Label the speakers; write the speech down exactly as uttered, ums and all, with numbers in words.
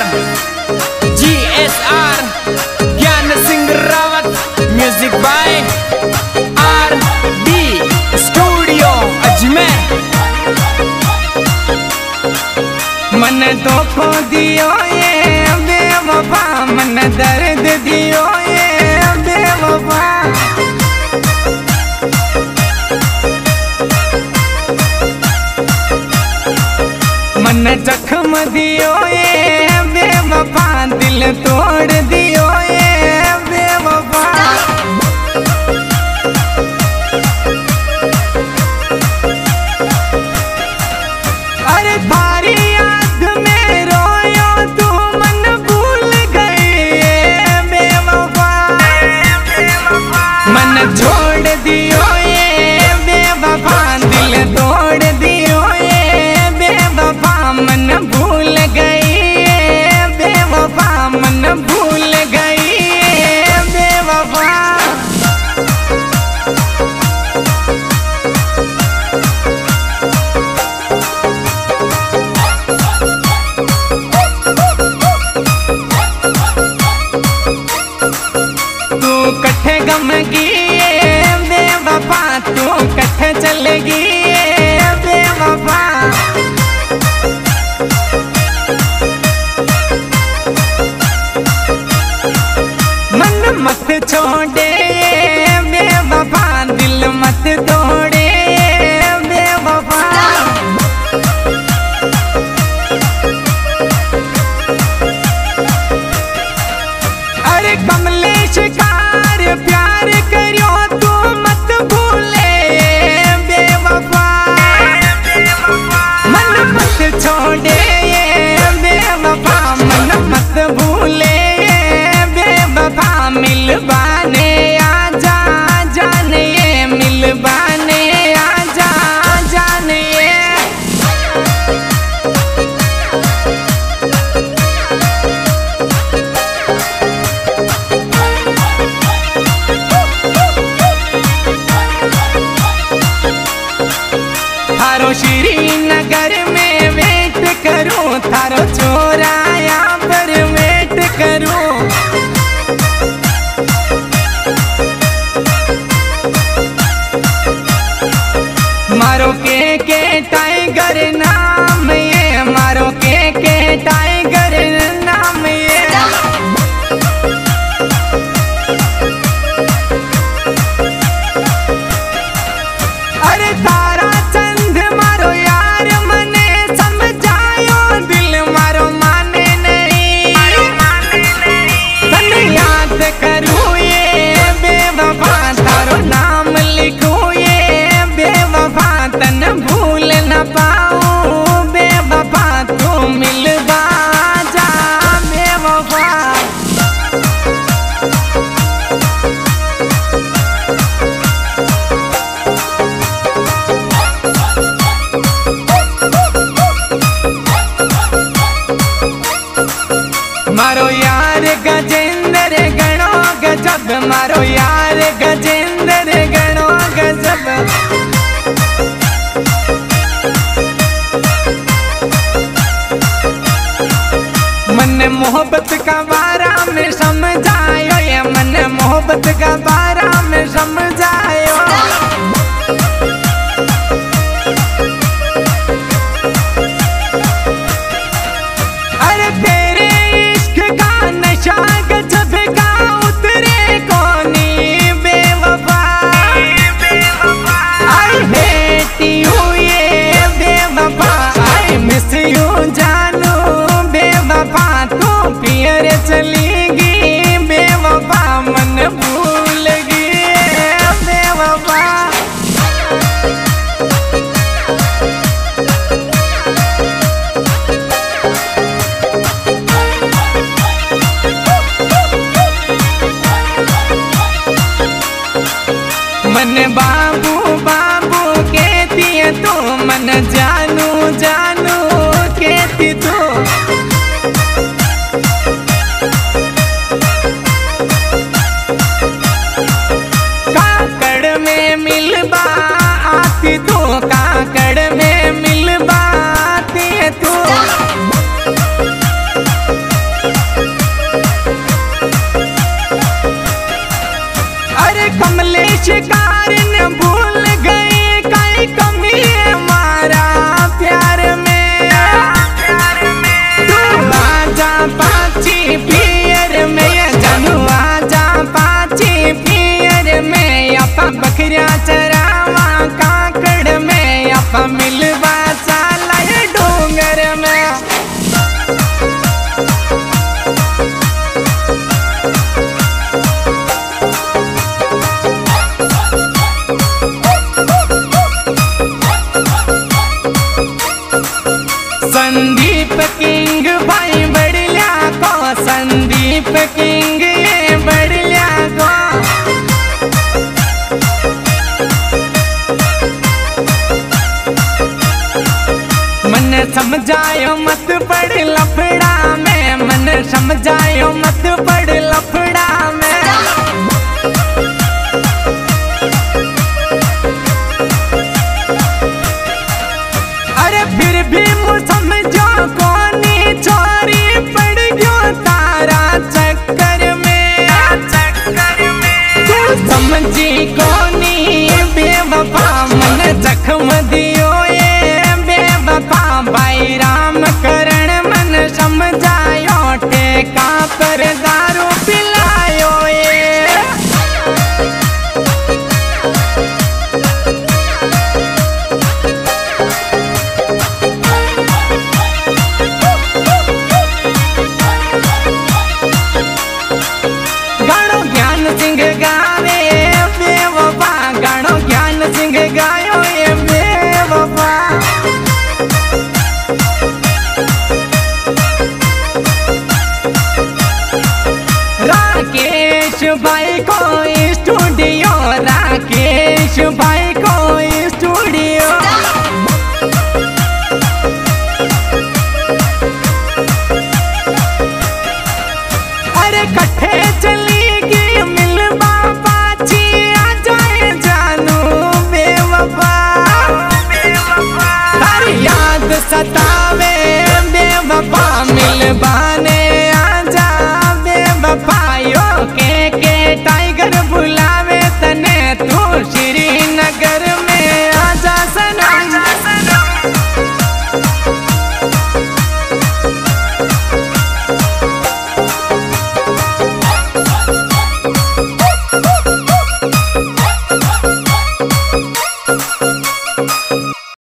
Speaker 1: Ji S R Gyan Singh Rawat, music by R D studio Ajmer. मन धोखो दियो ये बेवफा, मन दर्द दियो ये बेवफा। मन जख्म दियो ये बेवफा, दिल तोड़ दियो ये बेवफा। अरे थारी याद में रोयो तू, मन भूल गई ये बेवफा। मन छोड़ दियो ये बेवफा, दिल तोड़ दियो ये बेवफा। मन भूल गई ये बेवफा, मन भूल गई ये बेवफा। तू कट्ठे गम की बेवफा, तू कट्ठे चलेगी बेवफा। मन मत छोड़े बेवफा, दिल मत तोड़े बेवफा। अरे कमलेश कार प्यार करियो तू, मत भूले बेवफा। मन मत छोड़े बेवफा, मन मत भूले बेवफा। मिलवाने आजा जाने, मिलवाने आजा जाने। थारो श्रीनगर में वेट करूं, थारो चौराया पर वेट करूं। मारो के के टाइगर नाम ये, मारो के के टाइगर नाम ये। अरे तारा चंद मारो यार, मने समझायो दिल मारो माने नहीं। तन याद करूँ ये बेवफा, तारो नाम लिखूँ ये बेवफा। तन भूल न पाऊँ बेवफा, तू मिलवा जा बेवफा। मारो यार गजेंद्र गणो गजब, मारो यार गजेंद्र गणो गजब। मन मोहब्बत का बारा में समझायो ये, मन मोहब्बत का बारा में समझायो। अरे तेरे इश्क का नशा गजब का उतरे कोनी बेवफा। आई हेट यू ये बेवफा, आई मिस यू जानू बेवफा। तू पियर चलेगी बेवफा, मन भूल गई बेवफा। मन बाबू बाबू कहती है तू, मन जानू जानू कहती तू। काकड़ में मिलबा आती तू, काकड़ में मिलबा आती है तू। किंग भाई बढ़िया को, संदीप किंग ये बढ़िया को। मन समझायो मत पड़ लफड़ा में, मन समझायो मत पड़ लफड़ा में। अरे फिर भी मुझ समझो कोनी चोरी पड़ गयो तारा चक्कर में, चक्कर में। तू समझी कोनी बेवफा मन जख्म दियो ये बेवफा। भाई राम करण मन समझायो टेका पर दारू पिलायो ये। गानो ज्ञान सिंह गावे बेवफा, गानो ज्ञान सिंह गायो ये बेवफा। राकेश भाई को